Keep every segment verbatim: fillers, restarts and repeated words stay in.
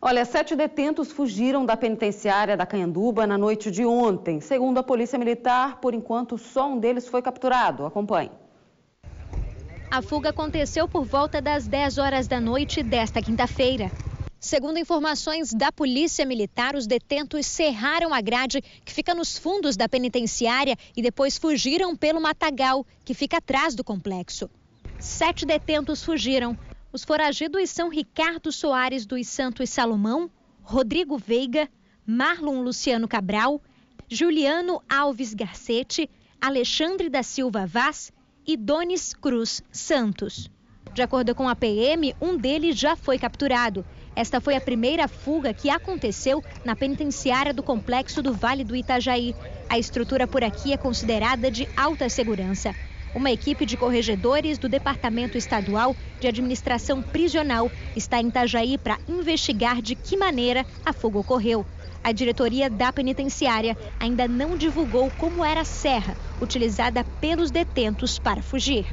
Olha, sete detentos fugiram da penitenciária da Canhanduba na noite de ontem. Segundo a Polícia Militar, por enquanto, só um deles foi capturado. Acompanhe. A fuga aconteceu por volta das dez horas da noite desta quinta-feira. Segundo informações da Polícia Militar, os detentos cerraram a grade que fica nos fundos da penitenciária e depois fugiram pelo matagal, que fica atrás do complexo. Sete detentos fugiram. Os foragidos são Ricardo Soares dos Santos Salomão, Rodrigo Veiga, Marlon Luciano Cabral, Juliano Alves Garcete, Alexandre da Silva Vaz e Donis Cruz Santos. De acordo com a P M, um deles já foi capturado. Esta foi a primeira fuga que aconteceu na penitenciária do complexo do Vale do Itajaí. A estrutura por aqui é considerada de alta segurança. Uma equipe de corregedores do Departamento Estadual de Administração Prisional está em Itajaí para investigar de que maneira a fuga ocorreu. A diretoria da penitenciária ainda não divulgou como era a serra utilizada pelos detentos para fugir.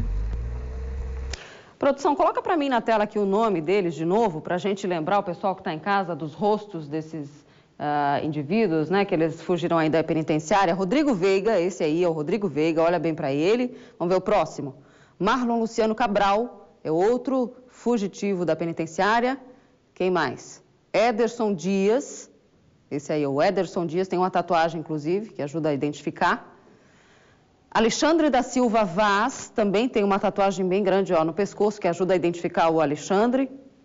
Produção, coloca para mim na tela aqui o nome deles de novo, para a gente lembrar o pessoal que está em casa dos rostos desses uh, indivíduos, né, que eles fugiram aí da penitenciária. Rodrigo Veiga, esse aí é o Rodrigo Veiga, olha bem para ele. Vamos ver o próximo. Marlon Luciano Cabral, é outro fugitivo da penitenciária. Quem mais? Ederson Dias, esse aí é o Ederson Dias, tem uma tatuagem, inclusive, que ajuda a identificar. Alexandre da Silva Vaz, também tem uma tatuagem bem grande ó, no pescoço, que ajuda a identificar o Alexandre.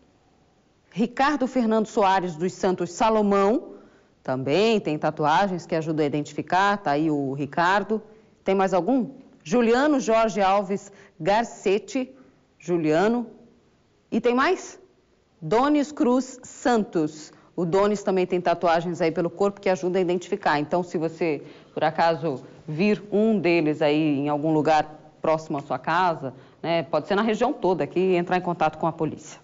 Ricardo Fernando Soares dos Santos Salomão, também tem tatuagens que ajudam a identificar, tá aí o Ricardo. Tem mais algum? Juliano Jorge Alves Garcete, Juliano. E tem mais? Donis Cruz Santos. O Donis também tem tatuagens aí pelo corpo que ajudam a identificar. Então, se você, por acaso, vir um deles aí em algum lugar próximo à sua casa, né, pode ser na região toda aqui, entrar em contato com a polícia.